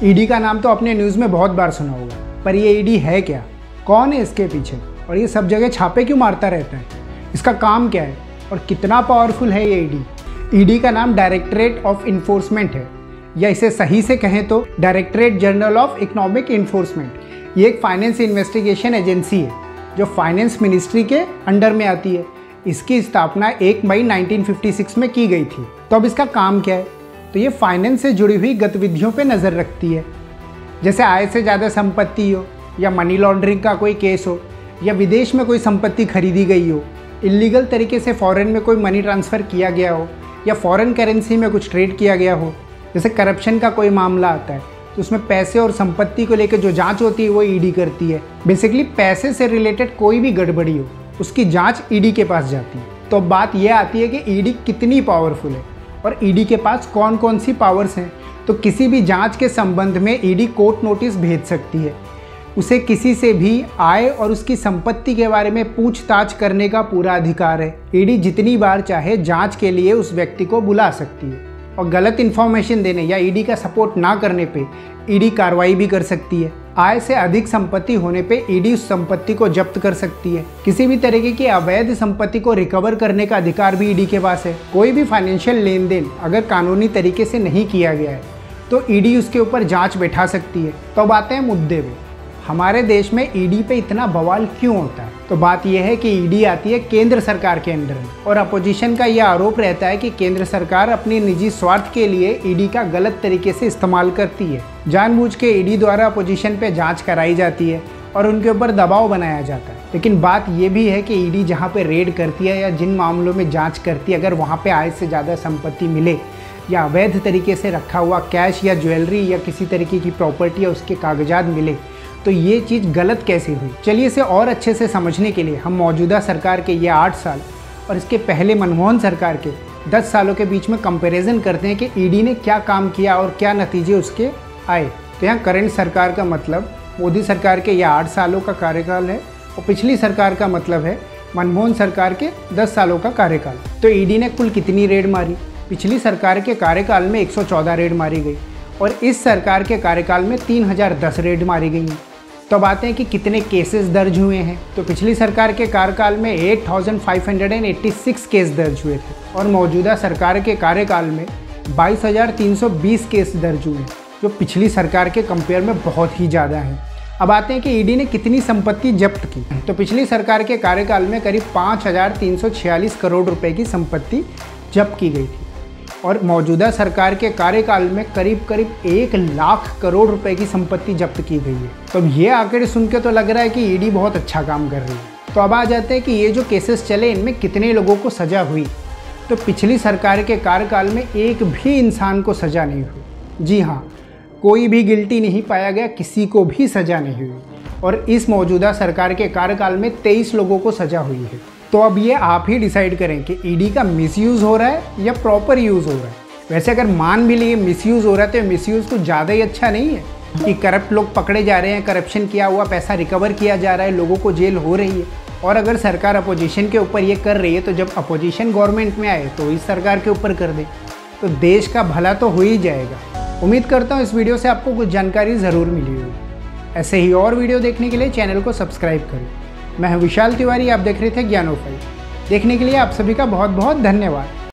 ED का नाम तो आपने न्यूज़ में बहुत बार सुना होगा, पर ये ईडी है क्या, कौन है इसके पीछे और ये सब जगह छापे क्यों मारता रहता है, इसका काम क्या है और कितना पावरफुल है ये ईडी। ईडी का नाम डायरेक्टरेट ऑफ इन्फोर्समेंट है, या इसे सही से कहें तो directorate general of economic enforcement. ये एक फाइनेंस इन्वेस्टिगेशन एजेंसी है जो फाइनेंस मिनिस्ट्री के अंडर में आती है। इसकी स्थापना 1 मई 1956 में की गई थी। तो अब इसका काम क्या है, तो ये फाइनेंस से जुड़ी हुई गतिविधियों पे नज़र रखती है, जैसे आय से ज़्यादा संपत्ति हो, या मनी लॉन्ड्रिंग का कोई केस हो, या विदेश में कोई संपत्ति खरीदी गई हो, इलीगल तरीके से फॉरेन में कोई मनी ट्रांसफ़र किया गया हो, या फॉरेन करेंसी में कुछ ट्रेड किया गया हो। जैसे करप्शन का कोई मामला आता है तो उसमें पैसे और संपत्ति को लेकर जो जांच होती है वो ईडी करती है। बेसिकली पैसे से रिलेटेड कोई भी गड़बड़ी हो उसकी जांच ईडी के पास जाती है। तो बात यह आती है कि ईडी कितनी पावरफुल है और ईडी के पास कौन कौन सी पावर्स हैं। तो किसी भी जांच के संबंध में ईडी कोर्ट नोटिस भेज सकती है। उसे किसी से भी आय और उसकी संपत्ति के बारे में पूछताछ करने का पूरा अधिकार है। ईडी जितनी बार चाहे जांच के लिए उस व्यक्ति को बुला सकती है और गलत इन्फॉर्मेशन देने या ईडी का सपोर्ट ना करने पे ईडी कार्रवाई भी कर सकती है। आय से अधिक संपत्ति होने पे ईडी उस संपत्ति को जब्त कर सकती है। किसी भी तरीके की अवैध संपत्ति को रिकवर करने का अधिकार भी ईडी के पास है। कोई भी फाइनेंशियल लेन देन अगर कानूनी तरीके से नहीं किया गया है तो ईडी उसके ऊपर जांच बैठा सकती है। तो अब आते हैं मुद्दे पे, हमारे देश में ईडी पे इतना बवाल क्यों होता है। तो बात यह है कि ईडी आती है केंद्र सरकार के अंडर में, और अपोजिशन का यह आरोप रहता है कि केंद्र सरकार अपनी निजी स्वार्थ के लिए ईडी का गलत तरीके से इस्तेमाल करती है। जानबूझ के ईडी द्वारा अपोजिशन पे जांच कराई जाती है और उनके ऊपर दबाव बनाया जाता है। लेकिन बात यह भी है कि ईडी जहाँ पे रेड करती है या जिन मामलों में जाँच करती है, अगर वहाँ पे आय से ज़्यादा संपत्ति मिले या अवैध तरीके से रखा हुआ कैश या ज्वेलरी या किसी तरीके की प्रॉपर्टी या उसके कागजात मिले, तो ये चीज़ गलत कैसे हुई। चलिए इसे और अच्छे से समझने के लिए हम मौजूदा सरकार के ये 8 साल और इसके पहले मनमोहन सरकार के 10 सालों के बीच में कंपैरिजन करते हैं कि ईडी ने क्या काम किया और क्या नतीजे उसके आए। तो यहाँ करंट सरकार का मतलब मोदी सरकार के ये 8 सालों का कार्यकाल है और पिछली सरकार का मतलब है मनमोहन सरकार के 10 सालों का कार्यकाल। तो ईडी ने कुल कितनी रेड मारी, पिछली सरकार के कार्यकाल में 114 रेड मारी गई और इस सरकार के कार्यकाल में 3010 रेड मारी गई हैं। तो बातें हैं कि कितने केसेस दर्ज हुए हैं। तो पिछली सरकार के कार्यकाल में 8586 केस दर्ज हुए थे और मौजूदा सरकार के कार्यकाल में 22320 केस दर्ज हुए हैं, जो पिछली सरकार के कंपेयर में बहुत ही ज़्यादा हैं। अब आते हैं कि ईडी ने कितनी संपत्ति जब्त की। तो पिछली सरकार के कार्यकाल में करीब 5346 करोड़ रुपए की संपत्ति जब्त की गई थी और मौजूदा सरकार के कार्यकाल में करीब 1 लाख करोड़ रुपए की संपत्ति जब्त की गई है। तो अब ये आंकड़े सुन के तो लग रहा है कि ईडी बहुत अच्छा काम कर रही है। तो अब आ जाते हैं कि ये जो केसेस चले इनमें कितने लोगों को सज़ा हुई। तो पिछली सरकार के कार्यकाल में एक भी इंसान को सज़ा नहीं हुई। जी हाँ, कोई भी गिल्टी नहीं पाया गया, किसी को भी सज़ा नहीं हुई। और इस मौजूदा सरकार के कार्यकाल में 23 लोगों को सज़ा हुई है। तो अब ये आप ही डिसाइड करें कि ईडी का मिसयूज़ हो रहा है या प्रॉपर यूज़ हो रहा है। वैसे अगर मान भी लिए मिसयूज़ हो रहा है तो मिसयूज़ तो ज़्यादा ही अच्छा नहीं है कि करप्ट लोग पकड़े जा रहे हैं, करप्शन किया हुआ पैसा रिकवर किया जा रहा है, लोगों को जेल हो रही है। और अगर सरकार अपोजिशन के ऊपर ये कर रही है तो जब अपोजिशन गवर्नमेंट में आए तो इस सरकार के ऊपर कर दे तो देश का भला तो हो ही जाएगा। उम्मीद करता हूँ इस वीडियो से आपको कुछ जानकारी ज़रूर मिली होगी। ऐसे ही और वीडियो देखने के लिए चैनल को सब्सक्राइब करें। मैं हूं विशाल तिवारी, आप देख रहे थे ज्ञानोफाई। देखने के लिए आप सभी का बहुत बहुत धन्यवाद।